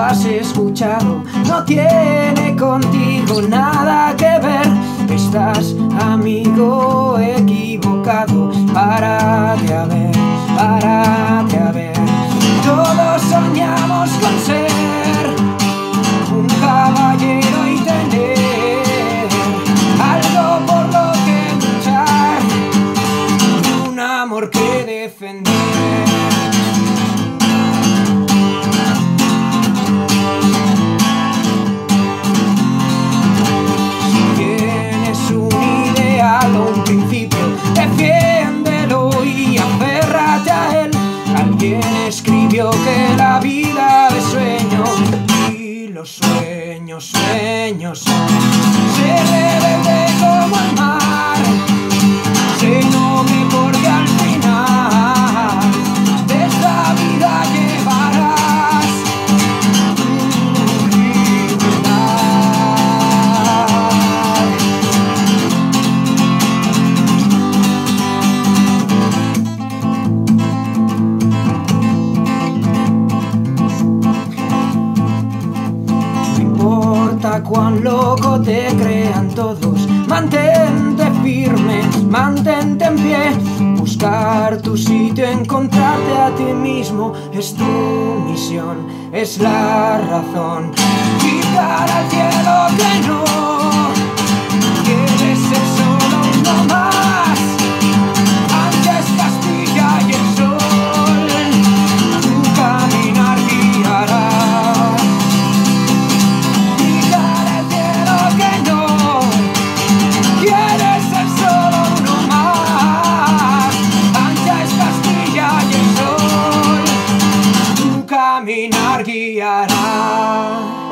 has escuchado no tiene contigo nada que ver. Estás, amigo, equivocado. Párate a ver, párate a ver. Todos soñamos con ser un caballero y tener algo por lo que luchar, un amor que defender. Un principio, defiéndelo y aférrate a él. Alguien escribió que la vida es sueño y los sueños, sueños son. Se rebelde como el mar, se noble porque al final de esta vida llevarás cuán loco te crean todos. Mantente firme, mantente en pie. Buscar tu sitio, encontrarte a ti mismo es tu misión, es la razón. Gritar al cielo que no quieres ser solo uno más. Ancha es Castilla y el sol, tu caminar guiará. Caminar guiará.